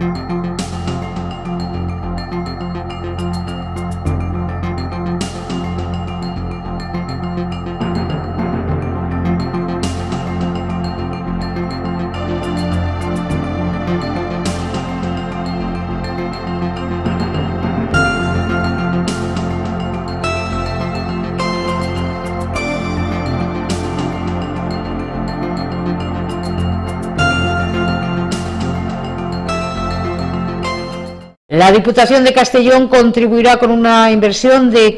La Diputación de Castellón contribuirá con una inversión de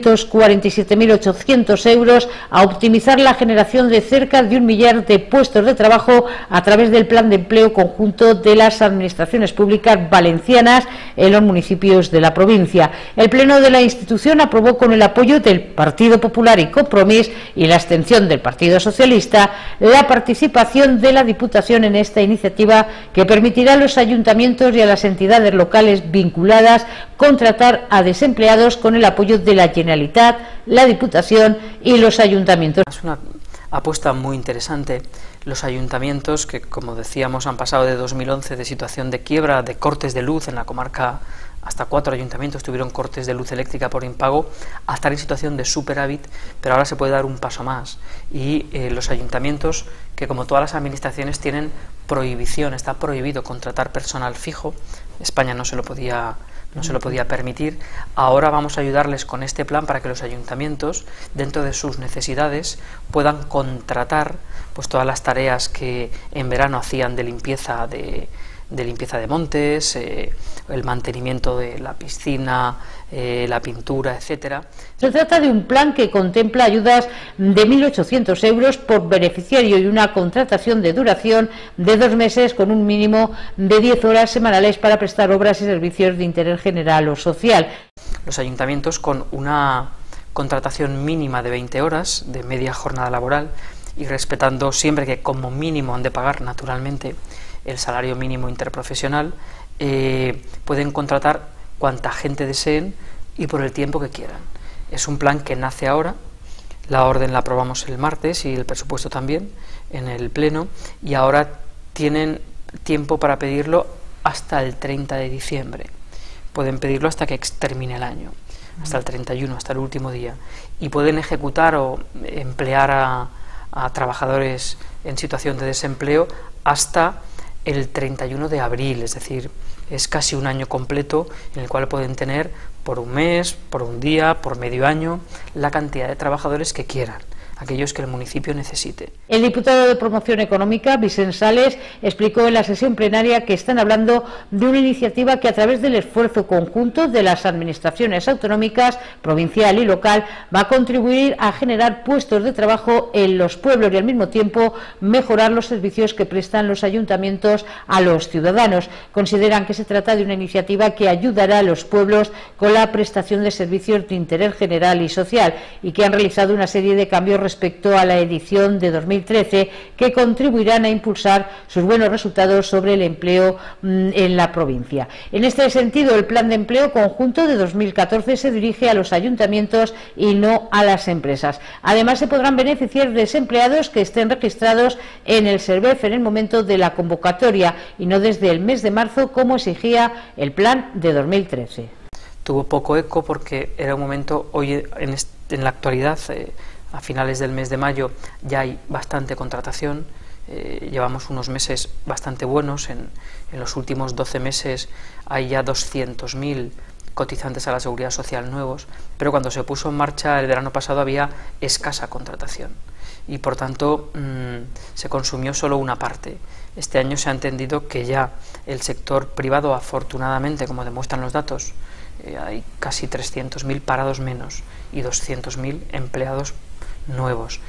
547.800 euros a optimizar la generación de cerca de 1 millar de puestos de trabajo a través del Plan de Empleo Conjunto de las Administraciones Públicas Valencianas en los municipios de la provincia. El Pleno de la institución aprobó, con el apoyo del Partido Popular y Compromís y la abstención del Partido Socialista, la participación de la Diputación en esta iniciativa, que permitirá a los ayuntamientos y a las entidades locales vinculadas contratar a desempleados con el apoyo de la Generalitat, la Diputación y los ayuntamientos. Es una apuesta muy interesante. Los ayuntamientos, que como decíamos han pasado de 2011 de situación de quiebra, de cortes de luz en la comarca, hasta 4 ayuntamientos tuvieron cortes de luz eléctrica por impago, a estar en situación de superávit, pero ahora se puede dar un paso más. Y los ayuntamientos, que como todas las administraciones tienen prohibición, está prohibido contratar personal fijo, España no se lo podía permitir. Ahora vamos a ayudarles con este plan para que los ayuntamientos, dentro de sus necesidades, puedan contratar pues todas las tareas que en verano hacían de limpieza de montes, el mantenimiento de la piscina, la pintura, etcétera. Se trata de un plan que contempla ayudas de 1.800 euros por beneficiario y una contratación de duración de 2 meses con un mínimo de 10 horas semanales para prestar obras y servicios de interés general o social. Los ayuntamientos, con una contratación mínima de 20 horas de media jornada laboral y respetando siempre que como mínimo han de pagar naturalmente el salario mínimo interprofesional, pueden contratar cuanta gente deseen y por el tiempo que quieran. Es un plan que nace ahora, la orden la aprobamos el martes y el presupuesto también en el Pleno, y ahora tienen tiempo para pedirlo hasta el 30 de diciembre. Pueden pedirlo hasta que termine el año, hasta el 31, hasta el último día, y pueden ejecutar o emplear a trabajadores en situación de desempleo hasta el 31 de abril, es decir, es casi un año completo en el cual pueden tener por un mes, por un día, por medio año, la cantidad de trabajadores que quieran, aquellos que el municipio necesite. El diputado de Promoción Económica, Vicent Sales, explicó en la sesión plenaria que están hablando de una iniciativa que, a través del esfuerzo conjunto de las administraciones autonómicas, provincial y local, va a contribuir a generar puestos de trabajo en los pueblos y al mismo tiempo mejorar los servicios que prestan los ayuntamientos a los ciudadanos. Consideran que se trata de una iniciativa que ayudará a los pueblos con la prestación de servicios de interés general y social, y que han realizado una serie de cambios respecto a la edición de 2013 que contribuirán a impulsar sus buenos resultados sobre el empleo en la provincia. En este sentido, el Plan de Empleo Conjunto de 2014 se dirige a los ayuntamientos y no a las empresas. Además, se podrán beneficiar desempleados que estén registrados en el SERVEF en el momento de la convocatoria y no desde el mes de marzo, como exigía el Plan de 2013. Tuvo poco eco porque era un momento, hoy en la actualidad, a finales del mes de mayo ya hay bastante contratación, llevamos unos meses bastante buenos, en los últimos 12 meses hay ya 200.000 cotizantes a la Seguridad Social nuevos, pero cuando se puso en marcha el verano pasado había escasa contratación y por tanto se consumió solo una parte. Este año se ha entendido que ya el sector privado, afortunadamente, como demuestran los datos, hay casi 300.000 parados menos y 200.000 empleados nuevos.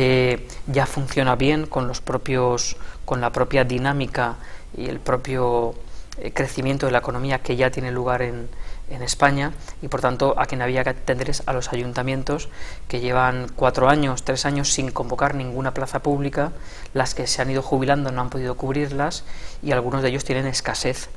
Ya funciona bien con la propia dinámica y el propio crecimiento de la economía que ya tiene lugar en España, y por tanto a quien había que atender es a los ayuntamientos, que llevan 3 años sin convocar ninguna plaza pública, las que se han ido jubilando no han podido cubrirlas y algunos de ellos tienen escasez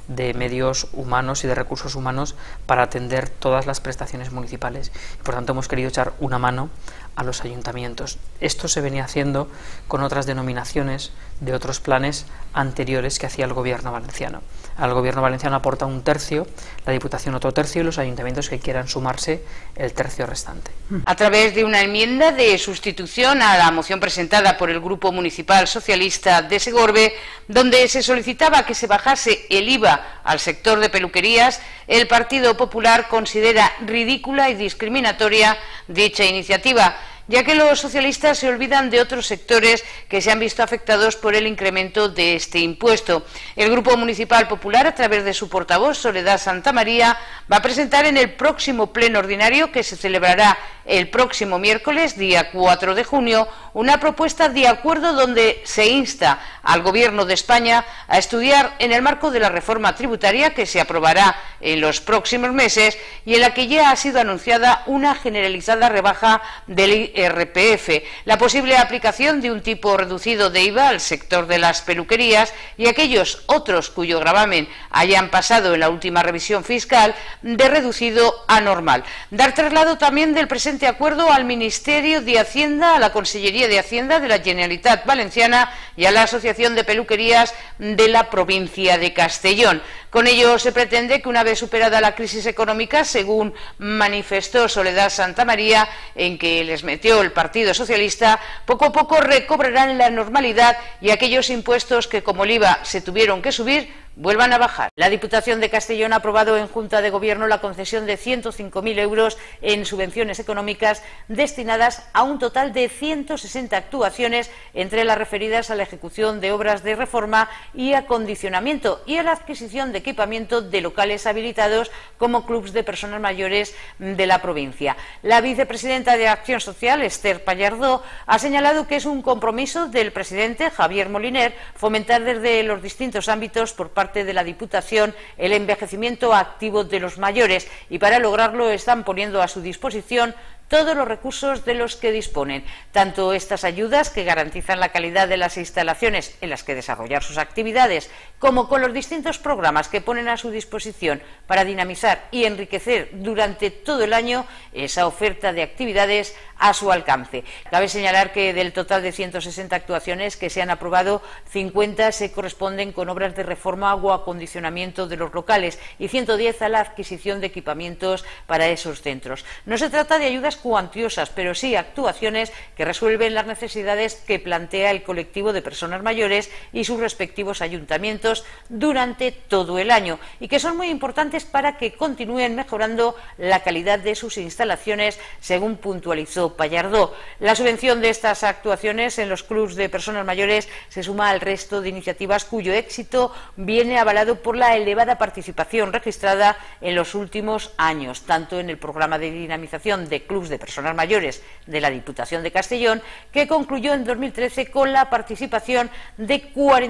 de medios humanos y de recursos humanos para atender todas las prestaciones municipales. Por tanto, hemos querido echar una mano a los ayuntamientos. Esto se venía haciendo con otras denominaciones de otros planes anteriores que hacía el Gobierno valenciano. Al Gobierno valenciano aporta un tercio, la Diputación otro tercio y los ayuntamientos que quieran sumarse el tercio restante. A través de una enmienda de sustitución a la moción presentada por el Grupo Municipal Socialista de Segorbe, donde se solicitaba que se bajase el IVA al sector de peluquerías, el Partido Popular considera ridícula y discriminatoria dicha iniciativa, ya que los socialistas se olvidan de otros sectores que se han visto afectados por el incremento de este impuesto. El Grupo Municipal Popular, a través de su portavoz, Soledad Santamaría, va a presentar en el próximo pleno ordinario, que se celebrará el próximo miércoles, día 4 de junio, una propuesta de acuerdo donde se insta al Gobierno de España a estudiar, en el marco de la reforma tributaria que se aprobará en los próximos meses y en la que ya ha sido anunciada una generalizada rebaja del IRPF, la posible aplicación de un tipo reducido de IVA al sector de las peluquerías y aquellos otros cuyo gravamen hayan pasado en la última revisión fiscal de reducido a normal. Dar traslado también del presente acuerdo al Ministerio de Hacienda, a la Consellería de Hacienda de la Generalitat Valenciana y a la Asociación de Peluquerías de la provincia de Castellón. Con ello se pretende que, una vez superada la crisis económica, según manifestó Soledad Santamaría, en que les metió el Partido Socialista, poco a poco recobrarán la normalidad y aquellos impuestos que, como el IVA, se tuvieron que subir, vuelvan a bajar. La Diputación de Castellón ha aprobado en Junta de Gobierno la concesión de 105.000 euros en subvenciones económicas destinadas a un total de 160 actuaciones, entre las referidas a la ejecución de obras de reforma y acondicionamiento y a la adquisición de equipamiento de locales habilitados como clubs de personas mayores de la provincia. La vicepresidenta de Acción Social, Esther Pallardó, ha señalado que es un compromiso del presidente Javier Moliner fomentar desde los distintos ámbitos por parte de la Diputación el envejecimiento activo de los mayores, y para lograrlo están poniendo a su disposición todos los recursos de los que disponen, tanto estas ayudas que garantizan la calidad de las instalaciones en las que desarrollar sus actividades, como con los distintos programas que ponen a su disposición para dinamizar y enriquecer durante todo el año esa oferta de actividades a su alcance. Cabe señalar que del total de 160 actuaciones que se han aprobado, 50 se corresponden con obras de reforma o acondicionamiento de los locales y 110 a la adquisición de equipamientos para esos centros. No se trata de ayudas cuantiosas, pero sí actuaciones que resuelven las necesidades que plantea el colectivo de personas mayores y sus respectivos ayuntamientos durante todo el año, y que son muy importantes para que continúen mejorando la calidad de sus instalaciones, según puntualizó Pallardó. La subvención de estas actuaciones en los clubs de personas mayores se suma al resto de iniciativas cuyo éxito viene avalado por la elevada participación registrada en los últimos años, tanto en el programa de dinamización de clubs de personas mayores de la Diputación de Castellón, que concluyó en 2013 con la participación de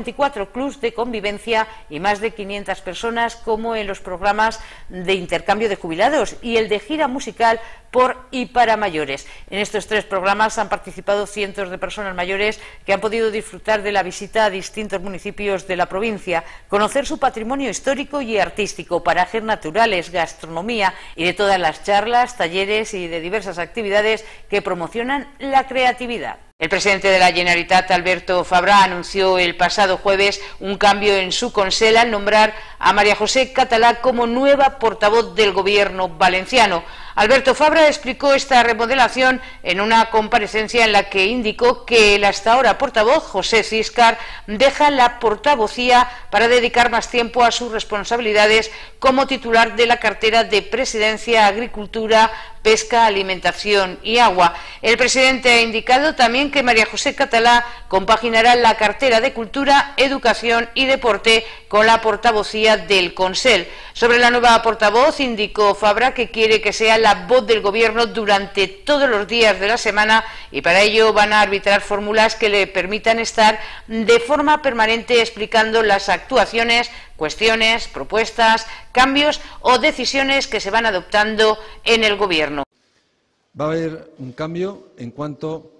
44 clubs de convivencia y más de 500 personas, como en los programas de intercambio de jubilados y el de gira musical por y para mayores. En estos tres programas han participado cientos de personas mayores que han podido disfrutar de la visita a distintos municipios de la provincia, conocer su patrimonio histórico y artístico, parajes naturales, gastronomía y de todas las charlas, talleres y de diversas actividades que promocionan la creatividad. El presidente de la Generalitat, Alberto Fabra, anunció el pasado jueves un cambio en su Consell al nombrar a María José Catalá como nueva portavoz del Gobierno valenciano. Alberto Fabra explicó esta remodelación en una comparecencia en la que indicó que el hasta ahora portavoz, José Ciscar, deja la portavocía para dedicar más tiempo a sus responsabilidades como titular de la cartera de Presidencia, Agricultura, Pesca, Alimentación y Agua. El presidente ha indicado también que María José Catalá compaginará la cartera de Cultura, Educación y Deporte con la portavocía del Consell. Sobre la nueva portavoz, indicó Fabra que quiere que sea la voz del Gobierno durante todos los días de la semana, y para ello van a arbitrar fórmulas que le permitan estar de forma permanente explicando las actuaciones, cuestiones, propuestas, cambios o decisiones que se van adoptando en el Gobierno. Va a haber un cambio en cuanto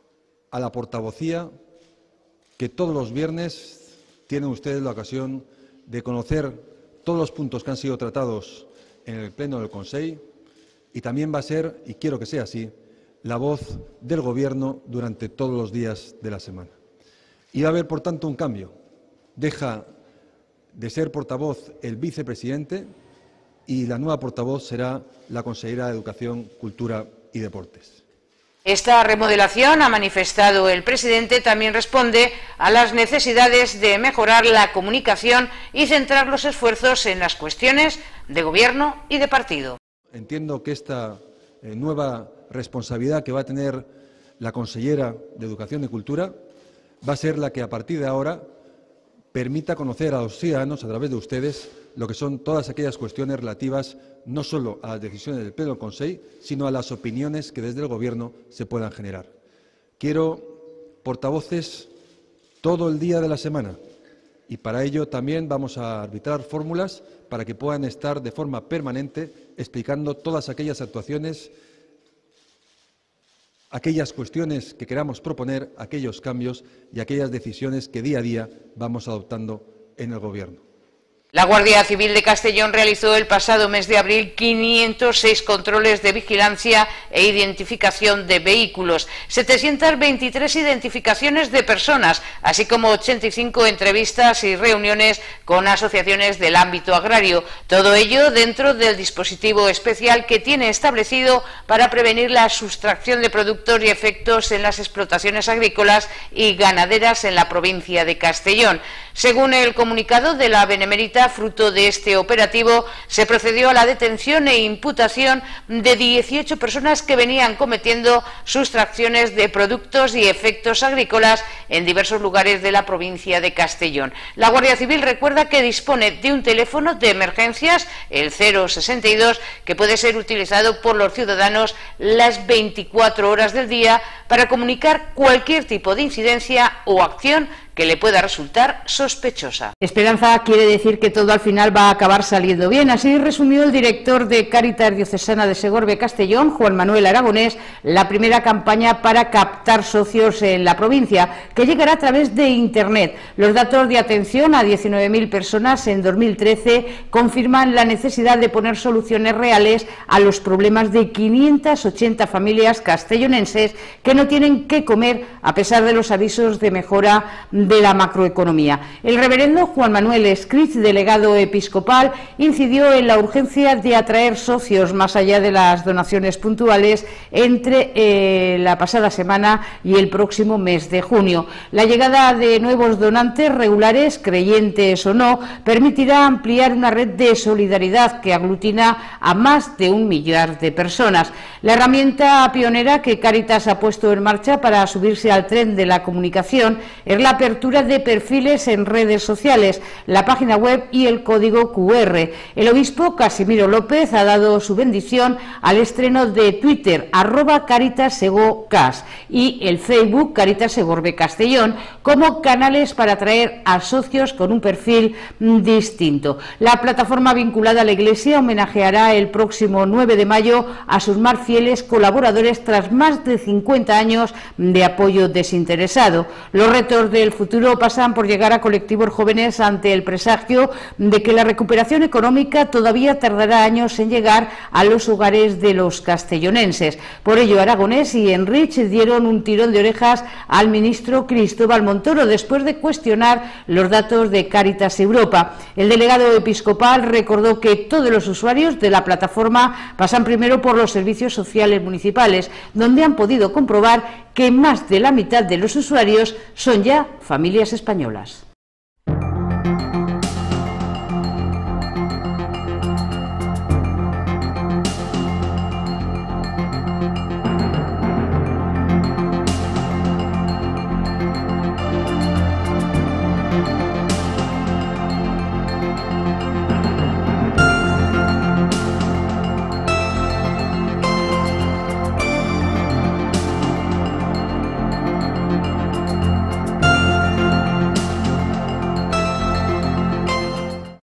a la portavocía, que todos los viernes tienen ustedes la ocasión de conocer todos los puntos que han sido tratados en el Pleno del Consejo y también va a ser, y quiero que sea así, la voz del Gobierno durante todos los días de la semana. Y va a haber, por tanto, un cambio. Deja de ser portavoz el vicepresidente y la nueva portavoz será la consejera de Educación, Cultura y Deportes. Esta remodelación, ha manifestado el presidente, también responde a las necesidades de mejorar la comunicación y centrar los esfuerzos en las cuestiones de gobierno y de partido. Entiendo que esta nueva responsabilidad que va a tener la consellera de Educación y Cultura va a ser la que a partir de ahora permita conocer a los ciudadanos, a través de ustedes, lo que son todas aquellas cuestiones relativas no solo a las decisiones del Pleno del Consejo, sino a las opiniones que desde el Gobierno se puedan generar. Quiero portavoces todo el día de la semana y para ello también vamos a arbitrar fórmulas para que puedan estar de forma permanente explicando todas aquellas actuaciones, aquellas cuestiones que queramos proponer, aquellos cambios y aquellas decisiones que día a día vamos adoptando en el Gobierno. La Guardia Civil de Castellón realizó el pasado mes de abril 506 controles de vigilancia e identificación de vehículos, 723 identificaciones de personas, así como 85 entrevistas y reuniones con asociaciones del ámbito agrario. Todo ello dentro del dispositivo especial que tiene establecido para prevenir la sustracción de productos y efectos en las explotaciones agrícolas y ganaderas en la provincia de Castellón. Según el comunicado de la Benemérita, fruto de este operativo, se procedió a la detención e imputación de 18 personas que venían cometiendo sustracciones de productos y efectos agrícolas en diversos lugares de la provincia de Castellón. La Guardia Civil recuerda que dispone de un teléfono de emergencias, el 062, que puede ser utilizado por los ciudadanos las 24 horas del día para comunicar cualquier tipo de incidencia o acción que le pueda resultar sospechosa. Esperanza quiere decir que todo al final va a acabar saliendo bien. Así resumió el director de Cáritas Diocesana de Segorbe Castellón, Juan Manuel Aragonés, la primera campaña para captar socios en la provincia, que llegará a través de Internet. Los datos de atención a 19.000 personas en 2013 confirman la necesidad de poner soluciones reales a los problemas de 580 familias castellonenses que no tienen qué comer a pesar de los avisos de mejora de la macroeconomía. El reverendo Juan Manuel Escritz, delegado episcopal, incidió en la urgencia de atraer socios más allá de las donaciones puntuales entre la pasada semana y el próximo mes de junio. La llegada de nuevos donantes regulares, creyentes o no, permitirá ampliar una red de solidaridad que aglutina a más de 1 millar de personas. La herramienta pionera que Cáritas ha puesto en marcha para subirse al tren de la comunicación es la apertura de perfiles en redes sociales, la página web y el código QR. El obispo Casimiro López ha dado su bendición al estreno de Twitter, @CáritasSegorCas, y el Facebook Cáritas Segorbe Castellón, como canales para atraer a socios con un perfil distinto. La plataforma vinculada a la Iglesia homenajeará el próximo 9 de mayo a sus más fieles colaboradores tras más de 50 años de apoyo desinteresado. Los retos del futuro pasan por llegar a colectivos jóvenes ante el presagio de que la recuperación económica todavía tardará años en llegar a los hogares de los castellonenses. Por ello, Aragonés y Enrich dieron un tirón de orejas al ministro Cristóbal Montoro después de cuestionar los datos de Cáritas Europa. El delegado episcopal recordó que todos los usuarios de la plataforma pasan primero por los servicios sociales municipales, donde han podido comprobar que más de la mitad de los usuarios son ya familias españolas.